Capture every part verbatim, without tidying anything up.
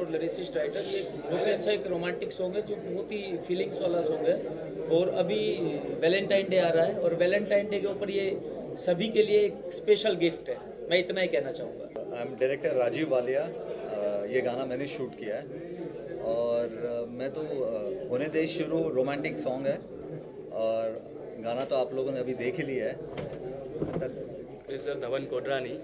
और lyricist writer. ये बहुत ही अच्छा एक रोमांटिक सॉन्ग है जो बहुत ही फीलिंग्स वाला सॉन्ग है। और अभी वैलेंटाइन डे आ रहा है और वैलेंटाइन डे के ऊपर ये सभी के लिए एक स्पेशल गिफ्ट है। मैं इतना ही कहना चाहूँगा। I am director Rajeev Walia. ये गाना मैंने शूट किया है और मैं तो होने दे शुरू रोमांटिक सॉन्ग है और गाना तो आप लोगों ने अभी देख ही लिया है। सर धवन कोडरानी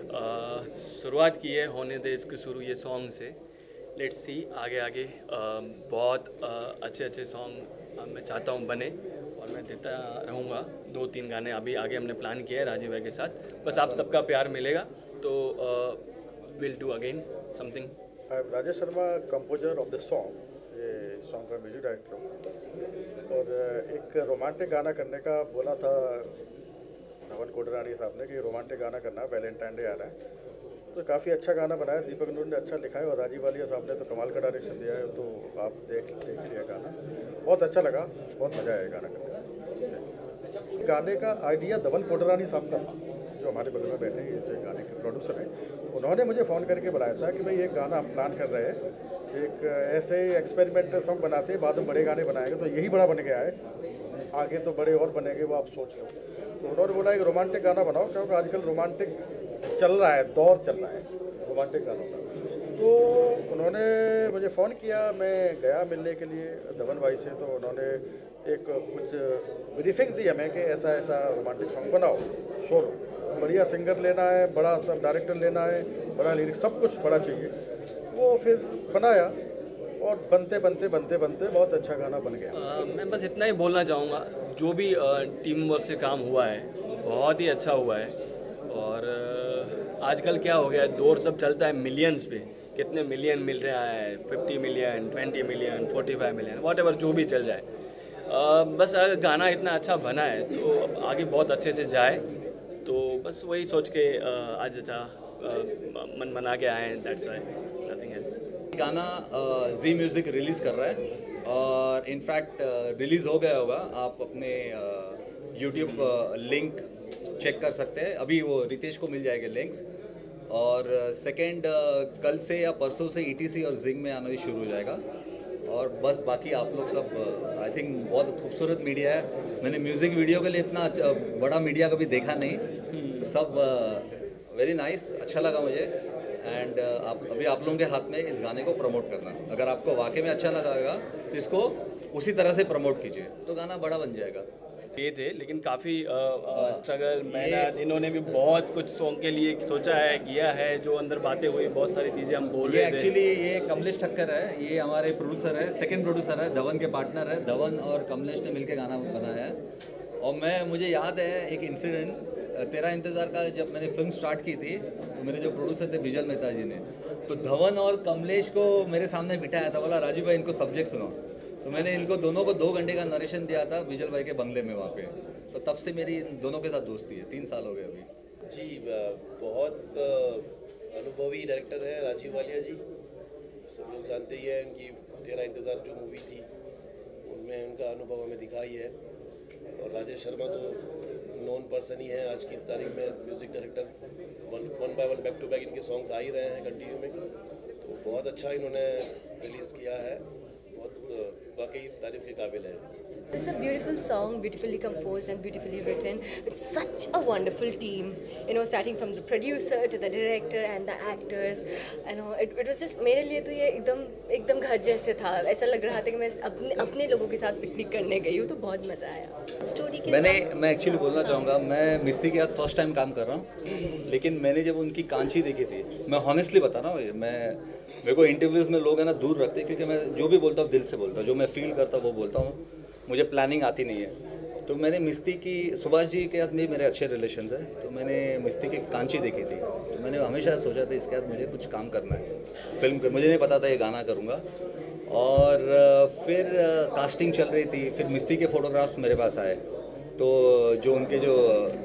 शुरुआत की है होने दे इसके शुरू ये सॉन्ग से। लेट्स सी आगे आगे आ, बहुत आ, अच्छे अच्छे सॉन्ग मैं चाहता हूँ बने और मैं देता रहूँगा। दो तीन गाने अभी आगे हमने प्लान किया है राजीव भाई के साथ। बस आप सबका प्यार मिलेगा तो will do again something. Rajesh Sharma composer of the song. ये सॉन्ग का म्यूजिक डायरेक्टर हूँ और एक रोमांटिक गाना करने का बोला था धवन कोडरानी साहब ने कि रोमांटिक गाना करना, वैलेंटाइन डे आ रहा है तो काफ़ी अच्छा गाना बनाया। दीपक नूर ने अच्छा लिखा है और राजीव वालिया साहब ने तो कमाल का डायरेक्शन दिया है। तो आप देख देख लिया गाना, बहुत अच्छा लगा, बहुत मज़ा आया गाना करने। गाने का आइडिया धवन कोडरानी साहब का था जो हमारे बगल में बैठे हैं, इस गाने के प्रोड्यूसर हैं। उन्होंने मुझे फ़ोन करके बताया था कि भाई एक गाना हम प्लान कर रहे हैं, एक ऐसे एक्सपेरिमेंटल सॉन्ग बनाते हैं, बाद में बड़े गाने बनाएंगे। तो यही बड़ा बन गया है, आगे तो बड़े और बनेंगे, वो आप सोच लो। तो उन्होंने बोला एक रोमांटिक गाना बनाओ क्योंकि आजकल रोमांटिक चल रहा है, दौर चल रहा है रोमांटिक गानों का। तो उन्होंने मुझे फ़ोन किया, मैं गया मिलने के लिए धवन भाई से। तो उन्होंने एक कुछ ब्रीफिंग दी हमें कि ऐसा ऐसा रोमांटिक सॉन्ग बनाओ, सोलो, बढ़िया सिंगर लेना है, बड़ा सब डायरेक्टर लेना है, बड़ा लिरिक्स, सब कुछ बड़ा चाहिए। वो फिर बनाया और बनते बनते बनते बनते बहुत अच्छा गाना बन गया। आ, मैं बस इतना ही बोलना चाहूँगा, जो भी टीम वर्क से काम हुआ है बहुत ही अच्छा हुआ है। और आजकल क्या हो गया है, दौर सब चलता है मिलियंस पे, कितने मिलियन मिल रहा है, fifty million, twenty million, forty five million, whatever जो भी चल जाए। आ, बस अगर गाना इतना अच्छा बना है तो आगे बहुत अच्छे से जाए। तो बस वही सोच के आ, आज अच्छा मन बना के आए हैं, दैट्स व्हाई, नथिंग एल्स। गाना जी म्यूज़िक रिलीज़ कर रहा है और इनफैक्ट रिलीज़ हो गया होगा। आप अपने यूट्यूब लिंक चेक कर सकते हैं, अभी वो रितेश को मिल जाएंगे लिंक्स। और सेकंड कल से या परसों से ईटीसी और जिंग में आना भी शुरू हो जाएगा। और बस बाकी आप लोग सब आई थिंक बहुत खूबसूरत मीडिया है। मैंने म्यूज़िक वीडियो के लिए इतना बड़ा मीडिया कभी देखा नहीं, तो सब वेरी नाइस, अच्छा लगा मुझे। एंड आप अभी आप लोगों के हाथ में इस गाने को प्रमोट करना। अगर आपको वाकई में अच्छा लगेगा तो इसको उसी तरह से प्रमोट कीजिए, तो गाना बड़ा बन जाएगा। ये थे लेकिन काफ़ी स्ट्रगल मेहनत, इन्होंने भी बहुत कुछ सॉन्ग के लिए सोचा है, किया है, जो अंदर बातें हुई, बहुत सारी चीज़ें हम बोल रहे थे। एक्चुअली ये कमलेश ठक्कर है, ये हमारे प्रोड्यूसर है, सेकंड प्रोड्यूसर है, धवन के पार्टनर है। धवन और कमलेश ने मिलकर गाना बनाया है। और मैं मुझे याद है एक इंसिडेंट, तेरा इंतज़ार का जब मैंने फिल्म स्टार्ट की थी तो मेरे जो प्रोड्यूसर थे विजल मेहता जी ने, तो धवन और कमलेश को मेरे सामने बिठाया था, बोला राजीव भाई इनको सब्जेक्ट सुनो। तो मैंने इनको दोनों को दो घंटे का नरेशन दिया था विजल भाई के बंगले में वहाँ पे। तो तब से मेरी इन दोनों के साथ दोस्ती है, तीन साल हो गए अभी। जी बहुत अनुभवी डायरेक्टर है राजीव वालिया जी, सब लोग जानते ही हैं। उनकी तेरा इंतज़ार जो मूवी थी उनमें उनका अनुभव हमें दिखाई है। और राजेश शर्मा तो नॉन पर्सन ही है आज की तारीख में, music director, one one by one back to back इनके सॉन्ग्स आ ही रहे हैं कंटिन्यू में। तो बहुत अच्छा इन्होंने रिलीज़ किया है, बहुत वाकई तारीफ के काबिल है। This is a beautiful song, beautifully composed and beautifully written with such a wonderful team, you know, starting from the producer to the director and the actors, you know, it, it was just, मेरे लिए तो ये एकदम एकदम घर जैसे था। ऐसा लग रहा था कि मैं अपने अपने लोगों के साथ पिकनिक करने गई हूँ, तो बहुत मज़ा आया। स्टोरी के मैंने मैं एक्चुअली बोलना चाहूँगा, मैं मिस्त्री के साथ फर्स्ट टाइम काम कर रहा हूँ, लेकिन मैंने जब उनकी कांची देखी थी, मैं हॉनेस्टली बता रहा हूँ, मैं मेरे को इंटरव्यूज़ में लोग है ना दूर रखते हैं, क्योंकि मैं जो भी बोलता हूँ दिल से बोलता हूँ, जो मैं फील करता हूँ वो बोलता हूँ, मुझे प्लानिंग आती नहीं है। तो मैंने मिस्त्री की, सुभाष जी के साथ भी मेरे अच्छे रिलेशंस हैं, तो मैंने मिस्त्री की कांची देखी थी, तो मैंने हमेशा सोचा था इसके साथ मुझे कुछ काम करना है फिल्म के। मुझे नहीं पता था ये गाना करूँगा। और फिर कास्टिंग चल रही थी, फिर मिस्त्री के फ़ोटोग्राफ्स मेरे पास आए, तो जो उनके जो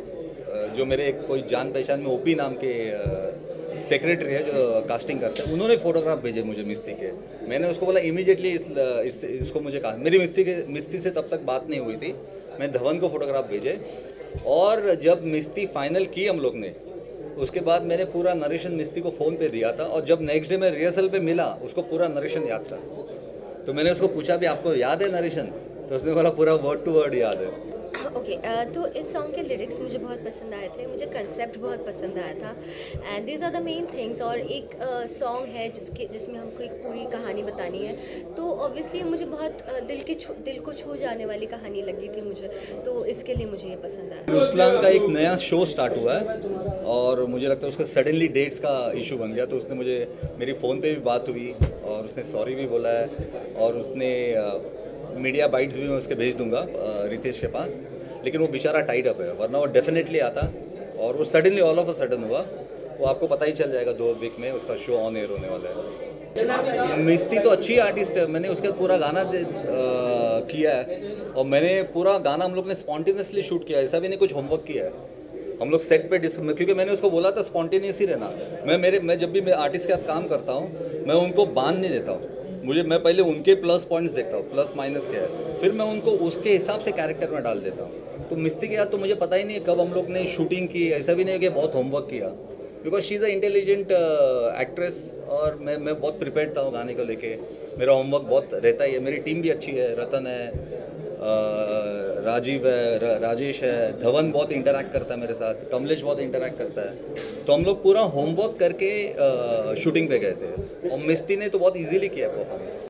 जो मेरे एक कोई जान पहचान में ओपी नाम के सेक्रेटरी है जो कास्टिंग करते हैं, उन्होंने फ़ोटोग्राफ भेजे मुझे मिस्त्री के। मैंने उसको बोला इमीडिएटली इस, इस इसको मुझे कहा, मेरी मिस्त्री के मिस्त्री से तब तक बात नहीं हुई थी, मैं धवन को फ़ोटोग्राफ भेजे। और जब मिस्त्री फाइनल की हम लोग ने, उसके बाद मैंने पूरा नरेशन मिस्ती को फ़ोन पे दिया था, और जब नेक्स्ट डे मैं रिहर्सल पे मिला उसको पूरा नरेशन याद था। तो मैंने उसको पूछा भी आपको याद है नरेशन, तो उसने बोला पूरा वर्ड टू वर्ड याद है। ओके okay, uh, तो इस सॉन्ग के लिरिक्स मुझे बहुत पसंद आए थे, मुझे कंसेप्ट बहुत पसंद आया था, and these are the main things. और एक सॉन्ग uh, है जिसके जिसमें हमको एक पूरी कहानी बतानी है, तो ऑब्वियसली मुझे बहुत uh, दिल के दिल को छू जाने वाली कहानी लगी थी मुझे, तो इसके लिए मुझे ये पसंद आया। रुस्लान का एक नया शो स्टार्ट हुआ है और मुझे लगता है उसका सडनली डेट्स का इशू बन गया, तो उसने मुझे मेरी फ़ोन पे भी बात हुई और उसने सॉरी भी बोला है, और उसने मीडिया बाइट्स भी मैं उसके भेज दूंगा रितेश के पास, लेकिन वो बेचारा टाइड अप है, वरना वो डेफिनेटली आता। और वो suddenly all of a sudden हुआ, वो आपको पता ही चल जाएगा दो वीक में उसका शो ऑन एयर होने वाला है। मिस्ती तो अच्छी आर्टिस्ट है, मैंने उसके पूरा गाना आ, किया है, और मैंने पूरा गाना हम लोग ने स्पॉन्टेनियसली शूट किया है, ऐसा भी नहीं कुछ होमवर्क किया है। हम लोग सेट पे डिस क्योंकि मैंने उसको बोला था स्पॉन्टेनियस ही रहना। मैं मेरे मैं जब भी मैं आर्टिस्ट के साथ काम करता हूँ, मैं उनको बांध नहीं देता हूँ, मुझे मैं पहले उनके प्लस पॉइंट्स देखता हूँ, प्लस माइनस क्या है, फिर मैं उनको उसके हिसाब से कैरेक्टर में डाल देता हूँ। तो मिस्ती के साथ तो मुझे पता ही नहीं कब हम लोग ने शूटिंग की, ऐसा भी नहीं कि बहुत होमवर्क किया, because she is a intelligent actress, और मैं मैं बहुत प्रिपेयर्ड था गाने को लेके। मेरा होमवर्क बहुत रहता ही है, मेरी टीम भी अच्छी है, रतन है, uh, राजीव है, राजेश है, धवन बहुत इंटरैक्ट करता है मेरे साथ, कमलेश बहुत इंटरैक्ट करता है, तो हम लोग पूरा होमवर्क करके शूटिंग uh, पे गए थे, और मिस्ती ने तो बहुत इजीली किया परफॉर्मेंस।